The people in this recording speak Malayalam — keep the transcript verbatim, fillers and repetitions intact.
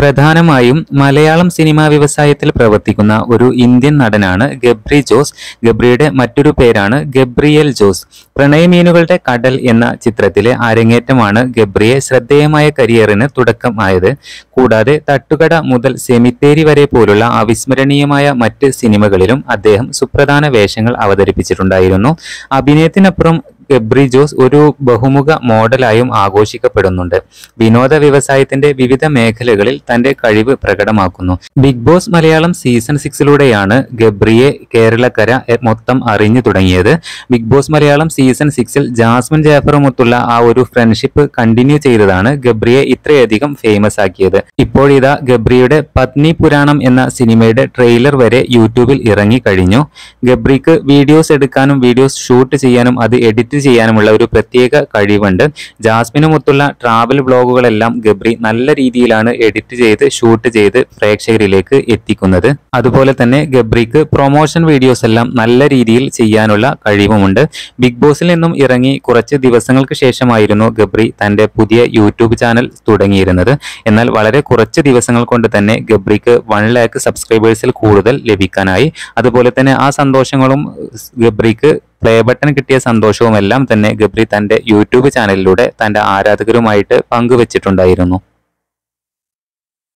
പ്രധാനമായും മലയാളം സിനിമാ വ്യവസായത്തിൽ പ്രവർത്തിക്കുന്ന ഒരു ഇന്ത്യൻ നടനാണ് ഗബ്രി ജോസ്. ഗബ്രിയുടെ മറ്റൊരു പേരാണ് ഗബ്രിയേൽ ജോസ്. പ്രണയമീനുകളുടെ കടൽ എന്ന ചിത്രത്തിലെ അരങ്ങേറ്റമാണ് ഗബ്രിയെ ശ്രദ്ധേയമായ കരിയറിന് തുടക്കമായത്. കൂടാതെ തട്ടുകട മുതൽ സെമിത്തേരി വരെ പോലുള്ള അവിസ്മരണീയമായ മറ്റ് സിനിമകളിലും അദ്ദേഹം സുപ്രധാന വേഷങ്ങൾ അവതരിപ്പിച്ചിട്ടുണ്ടായിരുന്നു. അഭിനയത്തിനപ്പുറം ഗബ്രി ജോസ് ഒരു ബഹുമുഖ മോഡലായും ആഘോഷിക്കപ്പെടുന്നുണ്ട്. വിനോദ വ്യവസായത്തിന്റെ വിവിധ മേഖലകളിൽ തന്റെ കഴിവ് പ്രകടമാക്കുന്നു. ബിഗ് ബോസ് മലയാളം സീസൺ സിക്സിലൂടെയാണ് ഗബ്രിയെ കേരളക്കര മൊത്തം അറിഞ്ഞു തുടങ്ങിയത്. ബിഗ് ബോസ് മലയാളം സീസൺ സിക്സിൽ ജാസ്മിൻ ജാഫറുമൊത്തുള്ള ആ ഒരു ഫ്രണ്ട്ഷിപ്പ് കണ്ടിന്യൂ ചെയ്തതാണ് ഗബ്രിയെ ഇത്രയധികം ഫേമസ് ആക്കിയത്. ഇപ്പോഴിതാ ഗബ്രിയുടെ പത്നി പുരാണം എന്ന സിനിമയുടെ ട്രെയിലർ വരെ യൂട്യൂബിൽ ഇറങ്ങി കഴിഞ്ഞു. ഗബ്രിക്ക് വീഡിയോസ് എടുക്കാനും വീഡിയോസ് ഷൂട്ട് ചെയ്യാനും അത് എഡിറ്റ് ചെയ്യാനുമുള്ള ഒരു പ്രത്യേക കഴിവുണ്ട്. ജാസ്മിനുമൊത്തുള്ള ട്രാവൽ വ്ലോഗുകളെല്ലാം ഗബ്രി നല്ല രീതിയിലാണ് എഡിറ്റ് ചെയ്ത് ഷൂട്ട് ചെയ്ത് പ്രേക്ഷകരിലേക്ക് എത്തിക്കുന്നത്. അതുപോലെ തന്നെ ഗബ്രിക്ക് പ്രൊമോഷൻ വീഡിയോസ് എല്ലാം നല്ല രീതിയിൽ ചെയ്യാനുള്ള കഴിവുമുണ്ട്. ബിഗ് ബോസിൽ നിന്നും ഇറങ്ങി കുറച്ച് ദിവസങ്ങൾക്ക് ശേഷമായിരുന്നു ഗബ്രി തന്റെ പുതിയ യൂട്യൂബ് ചാനൽ തുടങ്ങിയിരുന്നത്. എന്നാൽ വളരെ കുറച്ച് ദിവസങ്ങൾ കൊണ്ട് തന്നെ ഗബ്രിക്ക് വൺ ലാക്ക് സബ്സ്ക്രൈബേഴ്സിൽ കൂടുതൽ ലഭിക്കാനായി. അതുപോലെ തന്നെ ആ സന്തോഷങ്ങളും ഗബ്രിക്ക് പ്ലേ ബട്ടൺ കിട്ടിയ സന്തോഷവും എല്ലാം തന്നെ ഗബ്രി തന്റെ യൂട്യൂബ് ചാനലിലൂടെ തന്റെ ആരാധകരുമായിട്ട് പങ്കുവച്ചിട്ടുണ്ടായിരുന്നു.